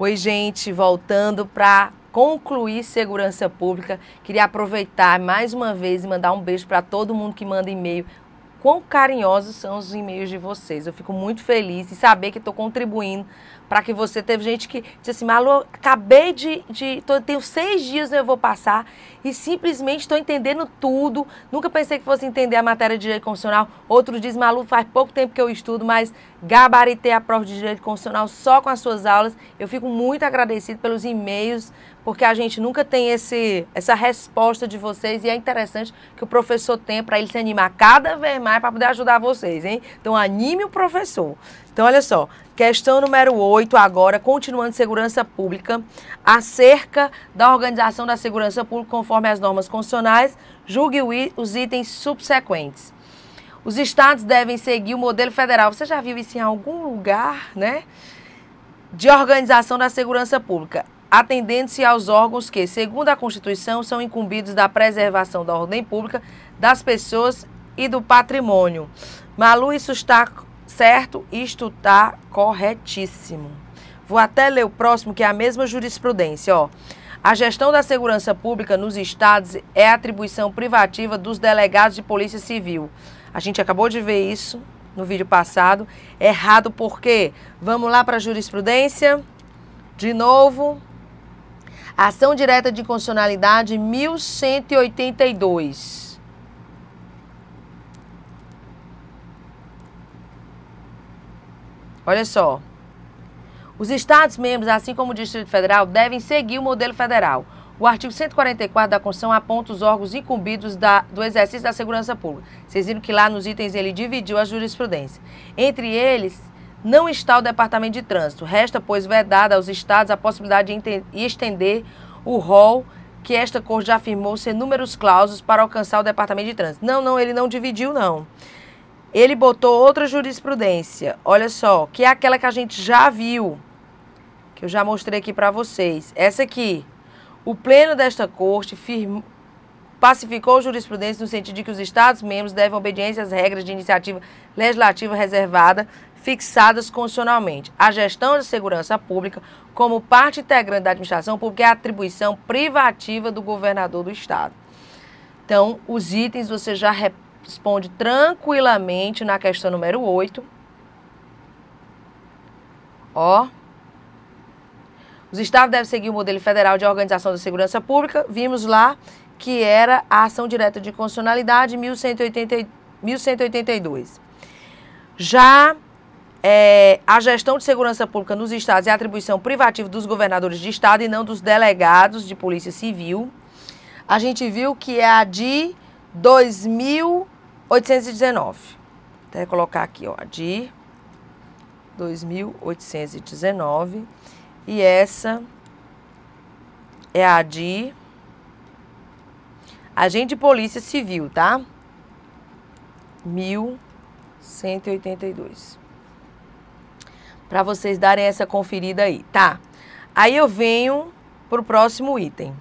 Oi, gente, voltando para concluir segurança pública, queria aproveitar mais uma vez e mandar um beijo para todo mundo que manda e-mail. Quão carinhosos são os e-mails de vocês. Eu fico muito feliz em saber que estou contribuindo para que você... Teve gente que disse assim, Malu, acabei tenho 6 dias eu vou passar e simplesmente estou entendendo tudo. Nunca pensei que fosse entender a matéria de direito constitucional. Outro diz, Malu, faz pouco tempo que eu estudo, mas gabaritei a prova de direito constitucional só com as suas aulas. Eu fico muito agradecido pelos e-mails, porque a gente nunca tem essa resposta de vocês e é interessante que o professor tenha para ele se animar cada vez mais para poder ajudar vocês, hein? Então anime o professor. Então olha só, questão número 8 agora, continuando segurança pública, acerca da organização da segurança pública conforme as normas constitucionais, julgue os itens subsequentes. Os estados devem seguir o modelo federal. Você já viu isso em algum lugar, né? De organização da segurança pública, atendendo-se aos órgãos que, segundo a Constituição, são incumbidos da preservação da ordem pública, das pessoas e do patrimônio. Malu, isso está certo? Isto está corretíssimo. Vou até ler o próximo, que é a mesma jurisprudência, ó. A gestão da segurança pública nos estados é atribuição privativa dos delegados de polícia civil. A gente acabou de ver isso no vídeo passado. Errado por quê? Vamos lá para a jurisprudência. De novo. Ação direta de inconstitucionalidade 1182. Olha só. Os estados membros, assim como o Distrito Federal, devem seguir o modelo federal. O artigo 144 da Constituição aponta os órgãos incumbidos do exercício da segurança pública. Vocês viram que lá nos itens ele dividiu a jurisprudência. Entre eles, não está o Departamento de Trânsito. Resta, pois, vedada aos estados a possibilidade de estender o rol que esta Corte já afirmou ser números clausos para alcançar o Departamento de Trânsito. Não, ele não dividiu, não. Ele botou outra jurisprudência, olha só, que é aquela que a gente já viu, que eu já mostrei aqui para vocês. Essa aqui, o pleno desta Corte pacificou a jurisprudência no sentido de que os Estados-membros devem obediência às regras de iniciativa legislativa reservada fixadas constitucionalmente. A gestão da segurança pública, como parte integrante da administração pública, é a atribuição privativa do governador do Estado. Então, os itens você já responde tranquilamente na questão número 8. Ó. Os estados devem seguir o modelo federal de organização da segurança pública. Vimos lá que era a ação direta de constitucionalidade 1182. Já a gestão de segurança pública nos estados é atribuição privativa dos governadores de estado e não dos delegados de polícia civil. A gente viu que é a de 2819. Até colocar aqui, ó, a de 2819. E essa é a de agente de polícia civil, tá? 1182. Para vocês darem essa conferida aí, tá? Aí eu venho para o próximo item.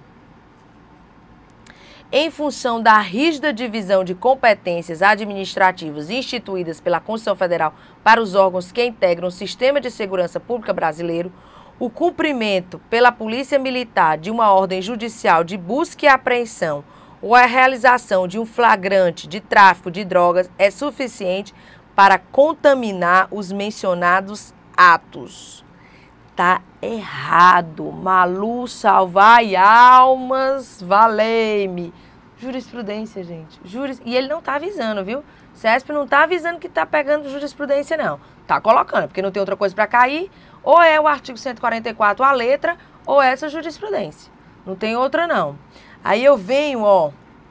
Em função da rígida divisão de competências administrativas instituídas pela Constituição Federal para os órgãos que integram o sistema de segurança pública brasileiro, o cumprimento pela Polícia Militar de uma ordem judicial de busca e apreensão ou a realização de um flagrante de tráfico de drogas é suficiente para contaminar os mencionados atos. Tá errado. Malu, salvai almas, valei-me. Jurisprudência, gente. E ele não tá avisando, viu? CESP não tá avisando que tá pegando jurisprudência, não. Tá colocando, porque não tem outra coisa para cair. Ou é o artigo 144, a letra, ou é essa jurisprudência. Não tem outra, não. Aí eu venho, ó,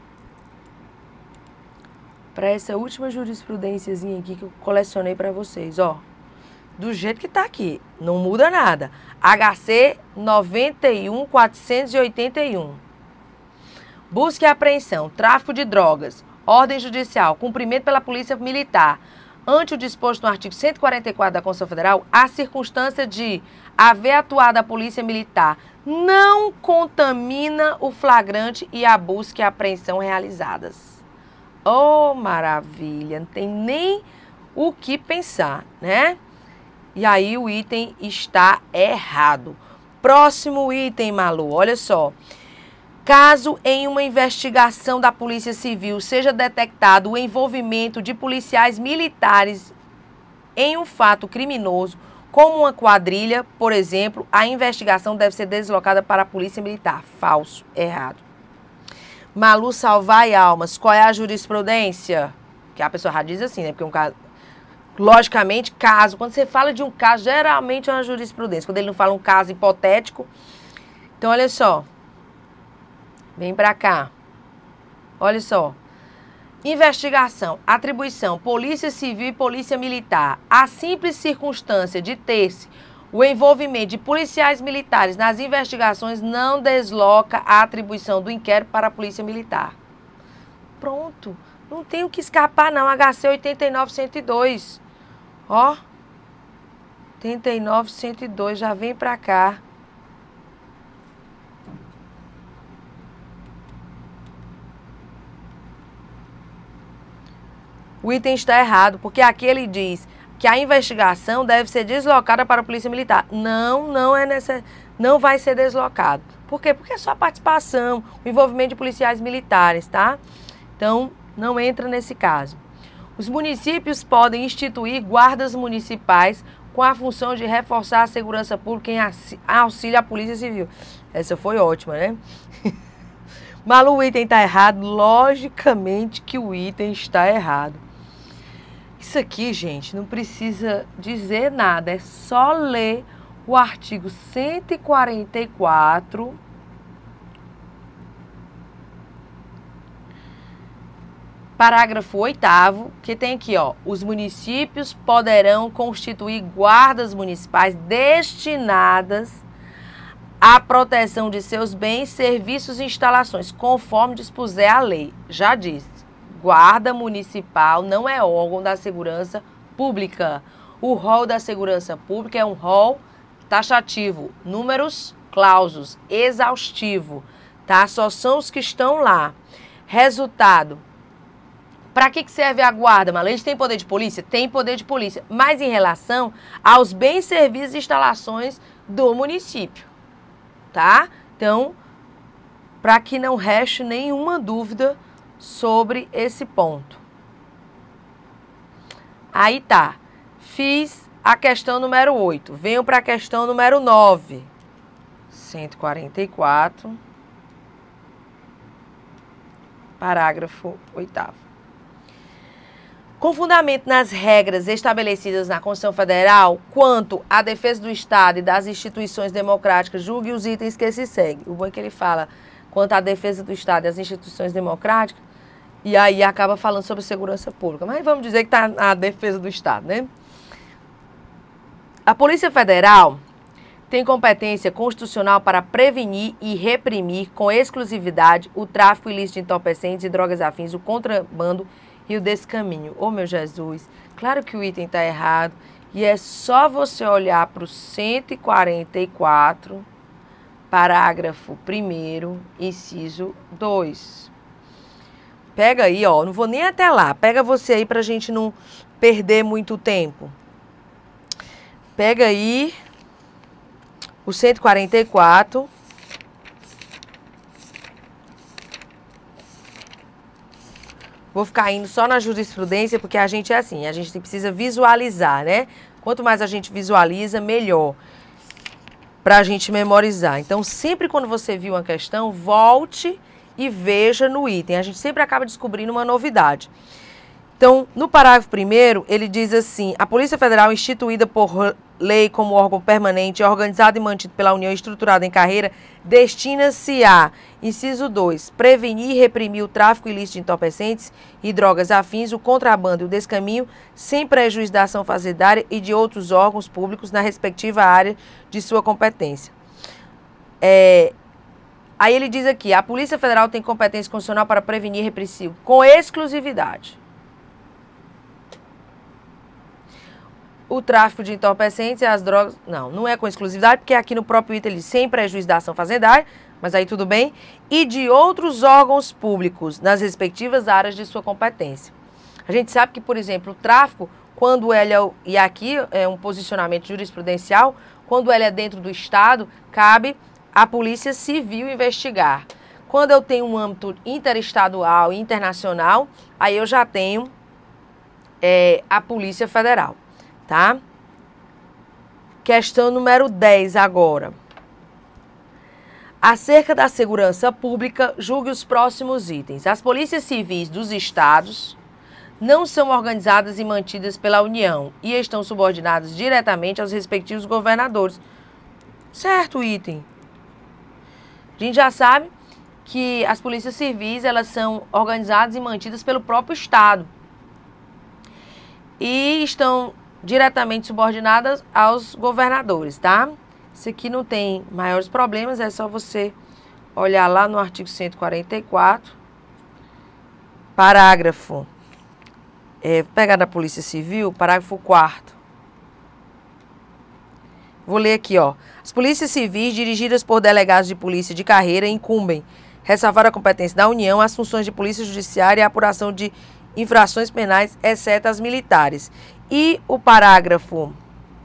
para essa última jurisprudênciazinha aqui que eu colecionei para vocês, ó. Do jeito que tá aqui, não muda nada. HC 91.481. Busca e apreensão, tráfico de drogas, ordem judicial, cumprimento pela Polícia Militar. Ante o disposto no artigo 144 da Constituição Federal, a circunstância de haver atuado a Polícia Militar não contamina o flagrante e a busca e a apreensão realizadas. Oh, maravilha! Não tem nem o que pensar, né? E aí o item está errado. Próximo item, Malu, olha só. Caso em uma investigação da Polícia Civil seja detectado o envolvimento de policiais militares em um fato criminoso, como uma quadrilha, por exemplo, a investigação deve ser deslocada para a Polícia Militar. Falso, errado. Malu, salvai almas. Qual é a jurisprudência? Que a pessoa já diz assim, né? Porque um caso... Logicamente, caso. Quando você fala de um caso, geralmente é uma jurisprudência. Quando ele não fala um caso hipotético. Então, olha só. Vem pra cá. Olha só. Investigação, atribuição, Polícia Civil e Polícia Militar. A simples circunstância de ter-se o envolvimento de policiais militares nas investigações não desloca a atribuição do inquérito para a Polícia Militar. Pronto. Não tem o que escapar, não. HC 89102. Ó. 89102. Já vem pra cá. O item está errado, porque aqui ele diz que a investigação deve ser deslocada para a Polícia Militar. Não vai ser deslocado. Por quê? Porque é só a participação, o envolvimento de policiais militares, tá? Então, não entra nesse caso. Os municípios podem instituir guardas municipais com a função de reforçar a segurança pública em auxílio à Polícia Civil. Essa foi ótima, né? Malu, o item está errado. Logicamente que o item está errado. Isso aqui, gente, não precisa dizer nada. É só ler o artigo 144... Parágrafo 8º, que tem aqui, ó, os municípios poderão constituir guardas municipais destinadas à proteção de seus bens, serviços e instalações, conforme dispuser a lei. Já disse, guarda municipal não é órgão da segurança pública. O rol da segurança pública é um rol taxativo, números clausos, exaustivo, tá? Só são os que estão lá. Resultado. Para que serve a guarda, Malu? Eles têm poder de polícia? Tem poder de polícia, mas em relação aos bens, serviços e instalações do município, tá? Então, para que não reste nenhuma dúvida sobre esse ponto. Aí tá, fiz a questão número 8, venho para a questão número 9. 144, parágrafo 8º. Com fundamento nas regras estabelecidas na Constituição Federal, quanto à defesa do Estado e das instituições democráticas, julgue os itens que se seguem. O bom é que ele fala quanto à defesa do Estado e das instituições democráticas, e aí acaba falando sobre segurança pública. Mas vamos dizer que está na defesa do Estado, né? A Polícia Federal tem competência constitucional para prevenir e reprimir com exclusividade o tráfico ilícito de entorpecentes e drogas afins, o contrabando e o descaminho. Ô, meu Jesus, claro que o item está errado e é só você olhar para o 144, parágrafo 1º, inciso 2. Pega aí, ó, não vou nem até lá, pega você aí para a gente não perder muito tempo. Pega aí o 144. Vou ficar indo só na jurisprudência, porque a gente é assim, a gente precisa visualizar, né? Quanto mais a gente visualiza, melhor para a gente memorizar. Então, sempre quando você viu uma questão, volte e veja no item. A gente sempre acaba descobrindo uma novidade. Então, no parágrafo 1º, ele diz assim: a Polícia Federal, instituída por lei como órgão permanente, organizado e mantido pela União, estruturado em carreira, destina-se a, inciso 2, prevenir e reprimir o tráfico ilícito de entorpecentes e drogas afins, o contrabando e o descaminho, sem prejuízo da ação fazendária e de outros órgãos públicos na respectiva área de sua competência. Aí ele diz aqui: a Polícia Federal tem competência constitucional para prevenir e reprimir com exclusividade o tráfico de entorpecentes e as drogas. Não é com exclusividade, porque aqui no próprio item ele diz sem prejuízo da ação fazendária, mas aí tudo bem, e de outros órgãos públicos nas respectivas áreas de sua competência. A gente sabe que, por exemplo, o tráfico, quando ele e aqui é um posicionamento jurisprudencial, Quando ela é dentro do Estado, cabe à Polícia Civil investigar. Quando eu tenho um âmbito interestadual e internacional, aí eu já tenho a Polícia Federal, tá? Questão número 10 agora. Acerca da segurança pública, julgue os próximos itens. As polícias civis dos estados não são organizadas e mantidas pela União e estão subordinadas diretamente aos respectivos governadores. Certo item. A gente já sabe que as polícias civis, elas são organizadas e mantidas pelo próprio estado. E estão diretamente subordinadas aos governadores, tá? Isso aqui não tem maiores problemas, é só você olhar lá no artigo 144, parágrafo, pegar da Polícia Civil, parágrafo 4º. Vou ler aqui, ó. As polícias civis dirigidas por delegados de polícia de carreira incumbem ressalvar a competência da União, as funções de polícia judiciária e a apuração de infrações penais, exceto as militares. E o parágrafo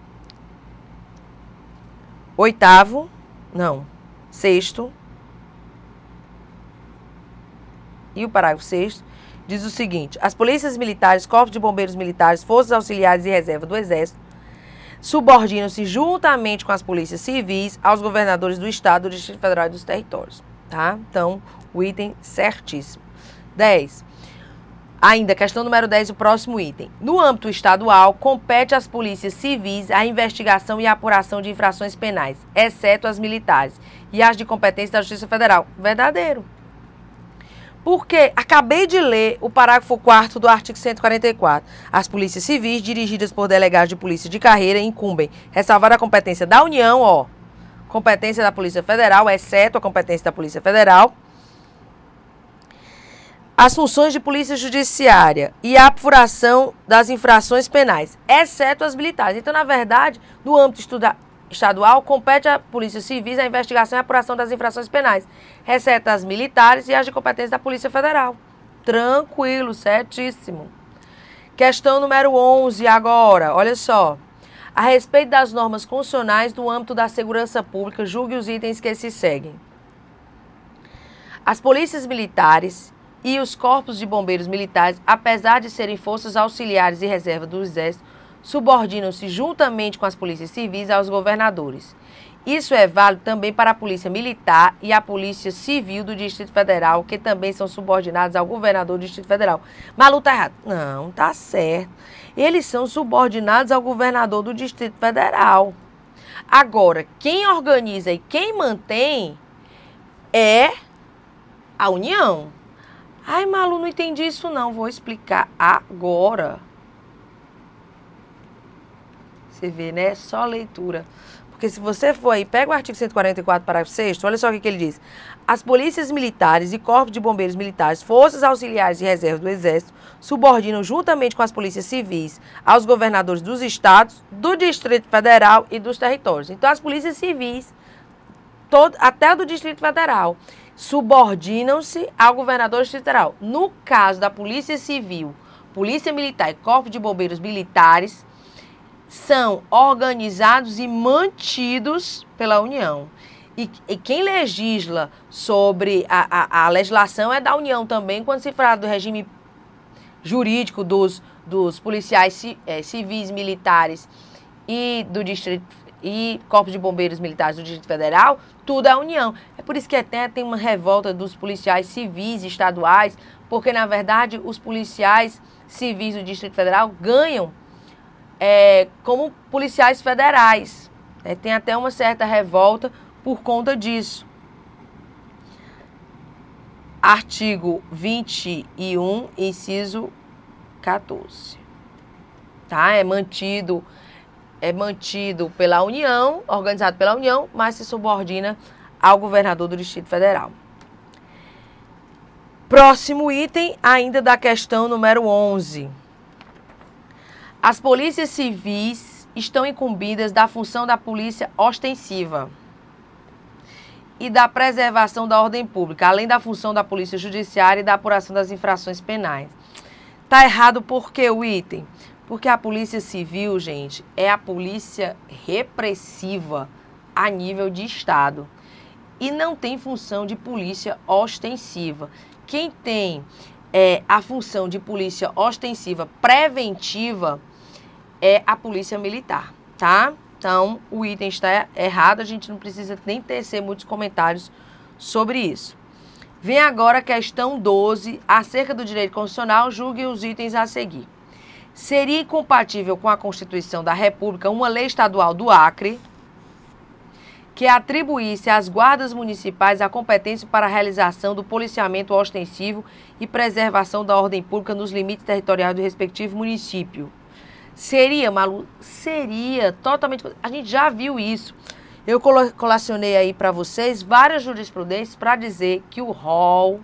6º, e o parágrafo 6º diz o seguinte: as polícias militares, corpos de bombeiros militares, forças auxiliares e reserva do Exército subordinam-se juntamente com as polícias civis aos governadores do Estado, do Distrito Federal e dos territórios, tá? Então, o item certíssimo. 10. Ainda, questão número 10, o próximo item. No âmbito estadual, compete às polícias civis a investigação e a apuração de infrações penais, exceto as militares, e as de competência da Justiça Federal. Verdadeiro. Porque acabei de ler o parágrafo 4º do artigo 144. As polícias civis, dirigidas por delegados de polícia de carreira, incumbem ressalvar a competência da União, ó, competência da Polícia Federal, exceto a competência da Polícia Federal, as funções de polícia judiciária e a apuração das infrações penais, exceto as militares. Então, na verdade, no âmbito estadual, compete à Polícia Civil a investigação e a apuração das infrações penais, exceto as militares e as de competência da Polícia Federal. Tranquilo, certíssimo. Questão número 11 agora, olha só. A respeito das normas constitucionais no âmbito da segurança pública, julgue os itens que se seguem. As polícias militares e os corpos de bombeiros militares, apesar de serem forças auxiliares e reserva do Exército, subordinam-se juntamente com as polícias civis aos governadores. Isso é válido também para a Polícia Militar e a Polícia Civil do Distrito Federal, que também são subordinados ao governador do Distrito Federal. Malu, tá errado? Não, tá certo. Eles são subordinados ao governador do Distrito Federal. Agora, quem organiza e quem mantém é a União. Ai, Malu, não entendi isso não. Vou explicar agora. Você vê, né? Só leitura. Porque se você for aí, pega o artigo 144, parágrafo 6º, olha só o que ele diz. As polícias militares e corpos de bombeiros militares, forças auxiliares e reserva do Exército, subordinam juntamente com as polícias civis aos governadores dos estados, do Distrito Federal e dos territórios. Então, as polícias civis, até do Distrito Federal, subordinam-se ao governador do Distrito Federal. No caso da Polícia Civil, Polícia Militar e Corpo de Bombeiros Militares, são organizados e mantidos pela União. E quem legisla sobre a legislação é da União também, quando se fala do regime jurídico dos policiais civis, militares e do Distrito e Corpo de Bombeiros Militares do Distrito Federal, tudo é a União. É por isso que até tem uma revolta dos policiais civis estaduais, porque, na verdade, os policiais civis do Distrito Federal ganham como policiais federais. Tem até uma certa revolta por conta disso. Artigo 21, inciso 14. Tá? É mantido pela União, organizado pela União, mas se subordina ao governador do Distrito Federal. Próximo item, ainda da questão número 11. As polícias civis estão incumbidas da função da polícia ostensiva e da preservação da ordem pública, além da função da polícia judiciária e da apuração das infrações penais. Tá errado por que o item? Porque a polícia civil, gente, é a polícia repressiva a nível de estado. E não tem função de polícia ostensiva. Quem tem a função de polícia ostensiva preventiva é a polícia militar, tá? Então, o item está errado, a gente não precisa nem tecer muitos comentários sobre isso. Vem agora a questão 12, acerca do direito constitucional, julgue os itens a seguir. Seria incompatível com a Constituição da República uma lei estadual do Acre que atribuísse às guardas municipais a competência para a realização do policiamento ostensivo e preservação da ordem pública nos limites territoriais do respectivo município. Seria, Malu? Seria totalmente... A gente já viu isso. Eu colacionei aí para vocês várias jurisprudências para dizer que o rol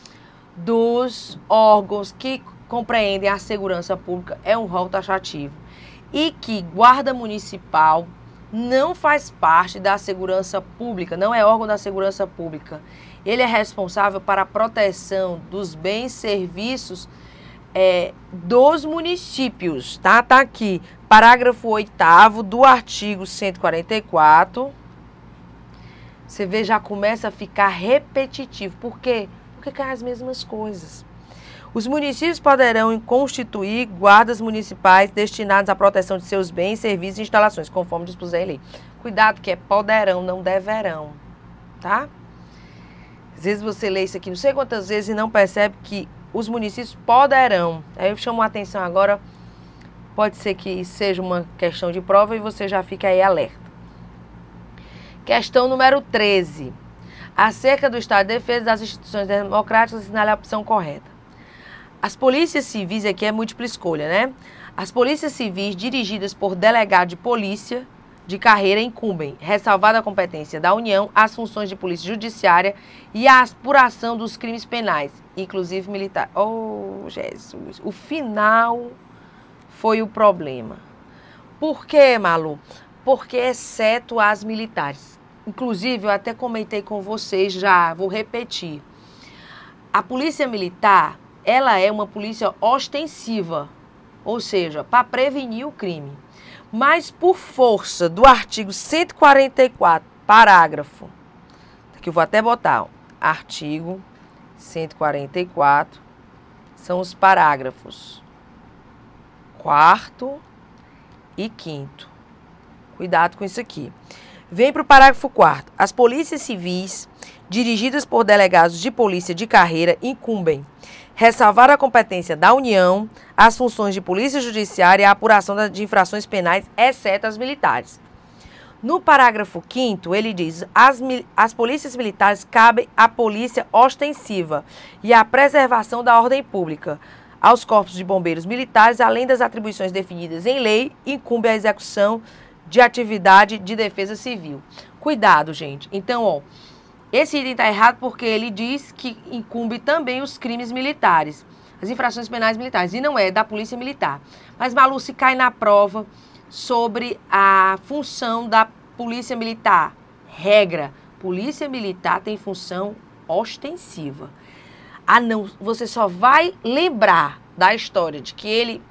dos órgãos que compreendem a segurança pública é um rol taxativo e que guarda municipal não faz parte da segurança pública, não é órgão da segurança pública. Ele é responsável para a proteção dos bens e serviços dos municípios, tá? Tá aqui, parágrafo 8º do artigo 144. Você vê, já começa a ficar repetitivo. Por quê? Porque cai as mesmas coisas. Os municípios poderão constituir guardas municipais destinados à proteção de seus bens, serviços e instalações, conforme dispuser em lei. Cuidado que é poderão, não deverão, tá? Às vezes você lê isso aqui não sei quantas vezes e não percebe que os municípios poderão. Aí eu chamo a atenção agora, pode ser que seja uma questão de prova e você já fica aí alerta. Questão número 13. Acerca do Estado de Defesa das instituições democráticas, assinale a opção correta. As polícias civis, aqui é múltipla escolha, né? As polícias civis dirigidas por delegado de polícia de carreira incumbem, ressalvada a competência da União, as funções de polícia judiciária e a apuração dos crimes penais, inclusive militar. Oh, Jesus! O final foi o problema. Por quê, Malu? Porque exceto as militares. Inclusive, eu até comentei com vocês já, vou repetir. A polícia militar, ela é uma polícia ostensiva, ou seja, para prevenir o crime. Mas por força do artigo 144, parágrafo, aqui eu vou até botar, artigo 144, são os parágrafos 4º e 5º. Cuidado com isso aqui. Vem para o parágrafo 4º. As polícias civis, dirigidas por delegados de polícia de carreira, incumbem ressalvar a competência da União, as funções de polícia judiciária e a apuração de infrações penais, exceto as militares. No parágrafo 5º, ele diz, as polícias militares cabem à polícia ostensiva e à preservação da ordem pública. Aos corpos de bombeiros militares, além das atribuições definidas em lei, incumbe a execução de atividade de defesa civil. Cuidado, gente. Então, ó, esse item está errado porque ele diz que incumbe também os crimes militares, as infrações penais militares, e não é da polícia militar. Mas, Malu, se cai na prova sobre a função da polícia militar. Regra, polícia militar tem função ostensiva. Ah, não, você só vai lembrar da história de que ele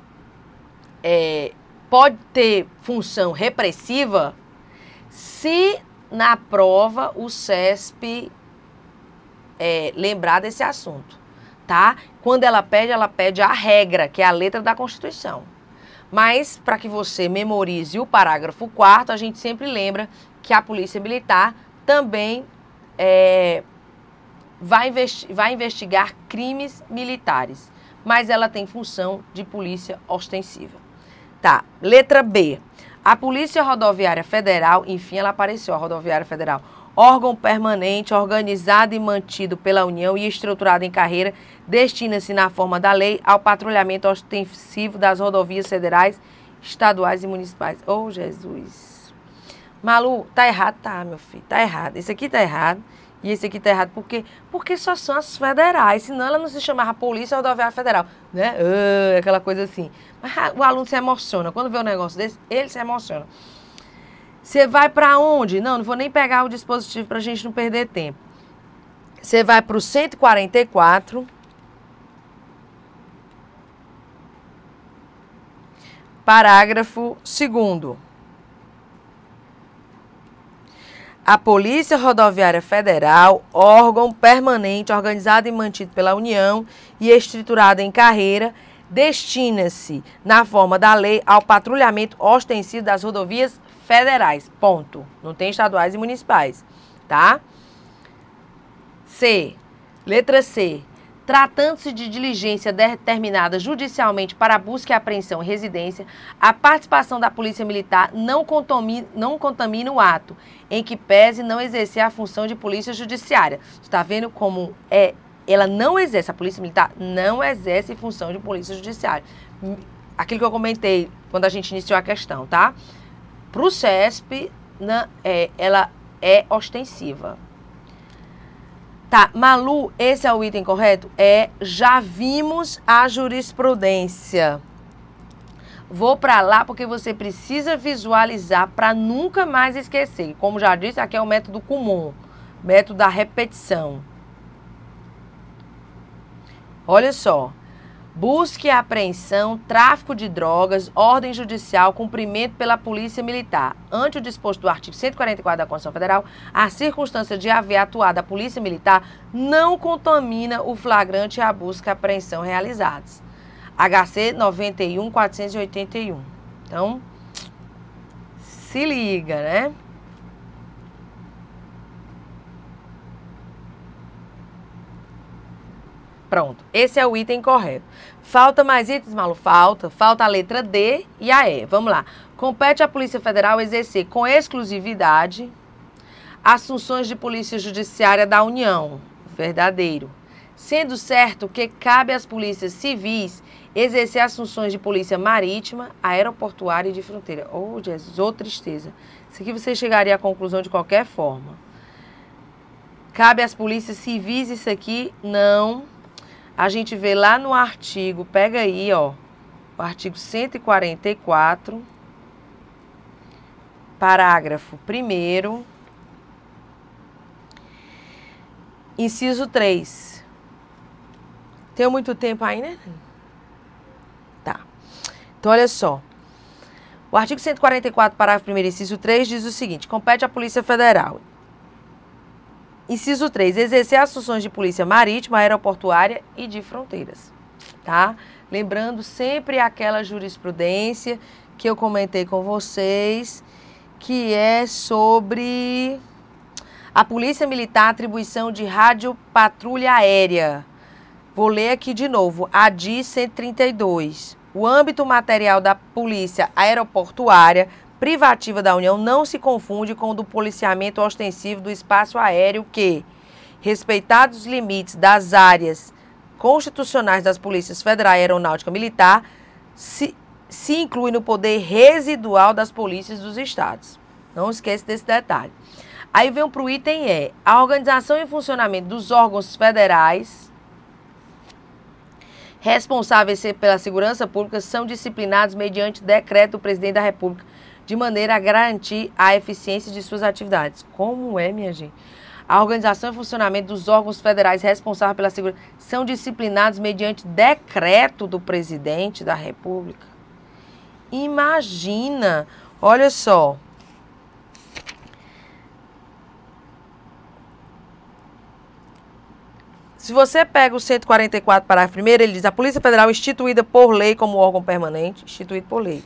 pode ter função repressiva se na prova o CESP lembrar desse assunto, tá? Quando ela pede a regra, que é a letra da Constituição. Mas, para que você memorize o parágrafo 4º, a gente sempre lembra que a Polícia Militar também vai investigar crimes militares, mas ela tem função de polícia ostensiva. Tá, letra B. A Polícia Rodoviária Federal, enfim, ela apareceu, a Rodoviária Federal, órgão permanente, organizado e mantido pela União e estruturado em carreira, destina-se na forma da lei ao patrulhamento ostensivo das rodovias federais, estaduais e municipais. Oh, Jesus! Malu, tá errado? Tá, meu filho, tá errado. Esse aqui tá errado e esse aqui tá errado. Por quê? Porque só são as federais, senão ela não se chamava Polícia Rodoviária Federal, né? Aquela coisa assim. Mas o aluno se emociona. Quando vê um negócio desse, ele se emociona. Você vai para onde? Não vou nem pegar o dispositivo para a gente não perder tempo. Você vai para o 144. Parágrafo 2º. A Polícia Rodoviária Federal, órgão permanente organizado e mantido pela União e estruturado em carreira, destina-se, na forma da lei, ao patrulhamento ostensivo das rodovias federais. Ponto. Não tem estaduais e municipais, tá? Letra C. Tratando-se de diligência determinada judicialmente para a busca e apreensão em residência, a participação da Polícia Militar não contamina o ato, em que pese não exercer a função de polícia judiciária. Você está vendo como ela não exerce, a Polícia Militar não exerce função de polícia judiciária. Aquilo que eu comentei quando a gente iniciou a questão, tá? Para o CESP, ela é ostensiva. Tá, Malu, esse é o item correto? Já vimos a jurisprudência. Vou para lá porque você precisa visualizar para nunca mais esquecer. Como já disse, aqui é o método comum, método da repetição. Olha só. Busca e apreensão, tráfico de drogas, ordem judicial, cumprimento pela Polícia Militar. Ante o disposto do artigo 144 da Constituição Federal, a circunstância de haver atuado a Polícia Militar não contamina o flagrante e a busca e apreensão realizados. HC 91.481. Então, se liga, né? Pronto, esse é o item correto. Falta mais itens, Malu? Falta a letra D e a E. Vamos lá. Compete à Polícia Federal exercer com exclusividade as funções de polícia judiciária da União. Verdadeiro. Sendo certo que cabe às polícias civis exercer as funções de polícia marítima, aeroportuária e de fronteira. Oh, Jesus, ô tristeza. Isso aqui você chegaria à conclusão de qualquer forma. Cabe às polícias civis isso aqui? Não. A gente vê lá no artigo, pega aí, ó, o artigo 144, parágrafo 1º, inciso 3. Tenho muito tempo aí, né? Tá. Então, olha só. O artigo 144, parágrafo 1º, inciso 3, diz o seguinte: compete à Polícia Federal. Inciso 3, exercer as funções de polícia marítima, aeroportuária e de fronteiras, tá? Lembrando sempre aquela jurisprudência que eu comentei com vocês, que é sobre a Polícia Militar, atribuição de rádio patrulha aérea. Vou ler aqui de novo, ADI 132. O âmbito material da Polícia Aeroportuária privativa da União não se confunde com o do policiamento ostensivo do espaço aéreo que, respeitados os limites das áreas constitucionais das polícias federal e aeronáutica militar, se inclui no poder residual das polícias dos estados. Não esqueça desse detalhe. Aí vem para o item E. A organização e funcionamento dos órgãos federais responsáveis pela segurança pública são disciplinados mediante decreto do presidente da República, de maneira a garantir a eficiência de suas atividades. Como é, minha gente? A organização e funcionamento dos órgãos federais responsáveis pela segurança são disciplinados mediante decreto do presidente da República. Imagina, olha só. Se você pega o 144, parágrafo 1º, ele diz: a Polícia Federal instituída por lei como órgão permanente, instituído por lei.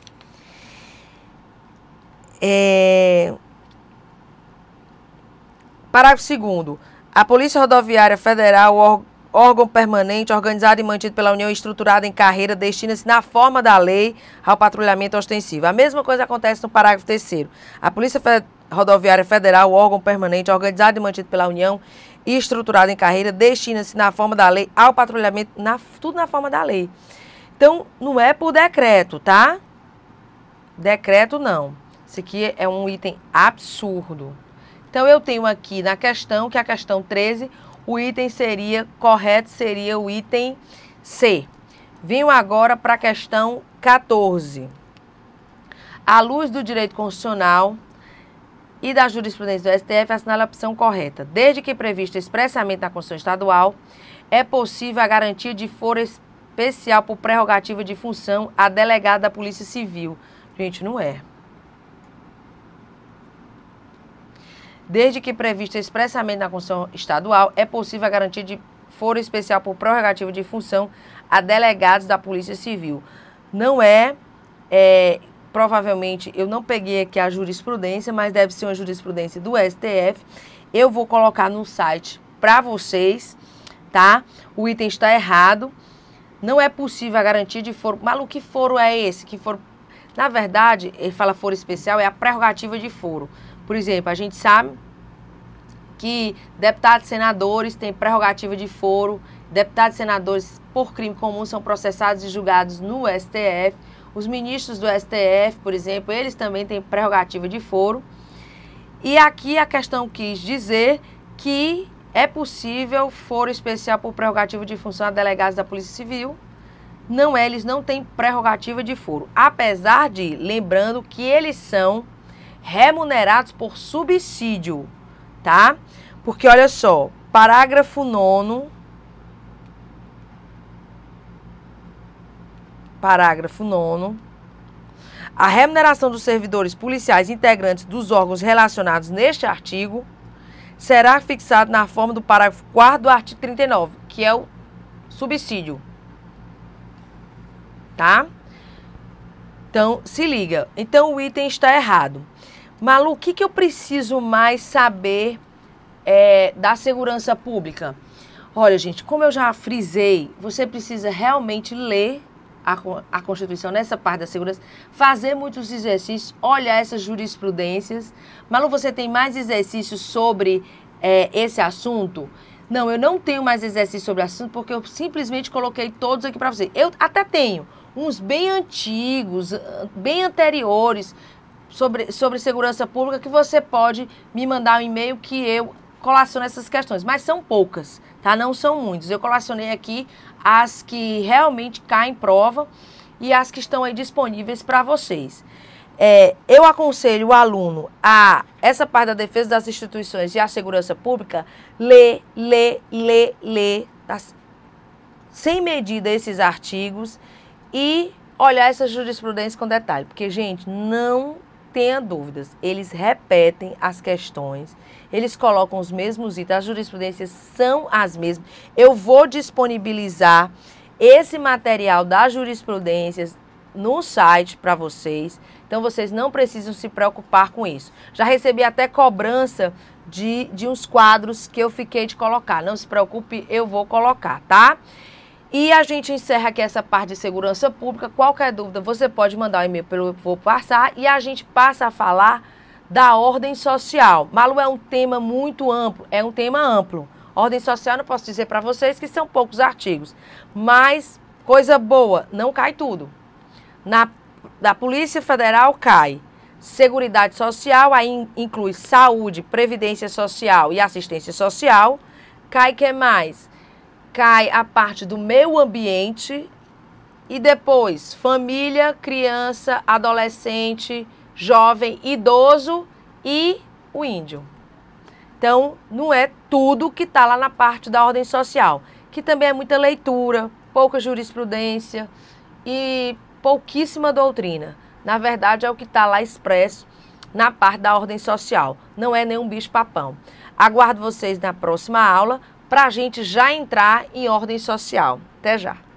Parágrafo 2º. A Polícia Rodoviária Federal, órgão permanente, organizado e mantido pela União e estruturado em carreira, destina-se na forma da lei ao patrulhamento ostensivo. A mesma coisa acontece no parágrafo 3º. A Polícia Rodoviária Federal, órgão permanente, organizado e mantido pela União e estruturado em carreira, destina-se na forma da lei ao patrulhamento, tudo na forma da lei. Então, não é por decreto, tá? Decreto não. Isso aqui é um item absurdo. Então, eu tenho aqui na questão, que é a questão 13, o item correto seria o item C. Venho agora para a questão 14. À luz do direito constitucional e da jurisprudência do STF, assinala a opção correta. Desde que prevista expressamente na Constituição Estadual, é possível a garantia de foro especial por prerrogativa de função a delegado da Polícia Civil. Gente, não é. Desde que prevista expressamente na Constituição Estadual, é possível a garantia de foro especial por prerrogativa de função a delegados da Polícia Civil. Não é, provavelmente, eu não peguei aqui a jurisprudência, mas deve ser uma jurisprudência do STF. Eu vou colocar no site para vocês, tá? O item está errado. Não é possível a garantia de foro. Malu, que foro é esse? Que foro? Na verdade, ele fala foro especial, é a prerrogativa de foro. Por exemplo, a gente sabe que deputados e senadores têm prerrogativa de foro, deputados e senadores por crime comum são processados e julgados no STF, os ministros do STF, por exemplo, eles também têm prerrogativa de foro. E aqui a questão quis dizer que é possível foro especial por prerrogativa de função a delegados da Polícia Civil. Não é, eles não têm prerrogativa de foro, apesar de, lembrando que eles são remunerados por subsídio, tá? Porque olha só, parágrafo 9º, a remuneração dos servidores policiais integrantes dos órgãos relacionados neste artigo será fixada na forma do parágrafo 4º do artigo 39, que é o subsídio, tá? Então, se liga. Então, o item está errado. Malu, o que eu preciso mais saber da segurança pública? Olha, gente, como eu já frisei, você precisa realmente ler a Constituição nessa parte da segurança, fazer muitos exercícios, olhar essas jurisprudências. Malu, você tem mais exercícios sobre esse assunto? Não, eu não tenho mais exercício sobre o assunto porque eu simplesmente coloquei todos aqui para você. Eu até tenho uns bem antigos, bem anteriores, sobre segurança pública, que você pode me mandar um e-mail que eu colaciono essas questões, mas são poucas, tá? Não são muitas. Eu colacionei aqui as que realmente caem em prova e as que estão aí disponíveis para vocês. Eu aconselho o aluno a essa parte da defesa das instituições e a segurança pública, ler, tá? Sem medida esses artigos e olhar essa jurisprudência com detalhe, porque, gente, não tenha dúvidas, eles repetem as questões, eles colocam os mesmos itens, as jurisprudências são as mesmas. Eu vou disponibilizar esse material das jurisprudências no site para vocês, então vocês não precisam se preocupar com isso. Já recebi até cobrança de uns quadros que eu fiquei de colocar, não se preocupe, eu vou colocar, tá? E a gente encerra aqui essa parte de segurança pública. Qualquer dúvida, você pode mandar um e-mail pelo Vou Passar e a gente passa a falar da ordem social. Malu, é um tema muito amplo, é um tema amplo. Ordem social, não posso dizer para vocês que são poucos artigos, mas coisa boa, não cai tudo. Da Polícia Federal cai Seguridade Social, aí inclui saúde, previdência social e assistência social. Cai que mais? Cai a parte do meio ambiente e depois família, criança, adolescente, jovem, idoso e o índio. Então, não é tudo que está lá na parte da ordem social, que também é muita leitura, pouca jurisprudência e pouquíssima doutrina. Na verdade, é o que está lá expresso na parte da ordem social. Não é nenhum bicho-papão. Aguardo vocês na próxima aula para a gente já entrar em ordem social. Até já!